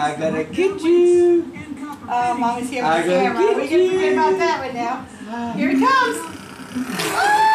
I gotta get you. Mommy's here with the camera. We can forget about that one now. Here he comes. Oh!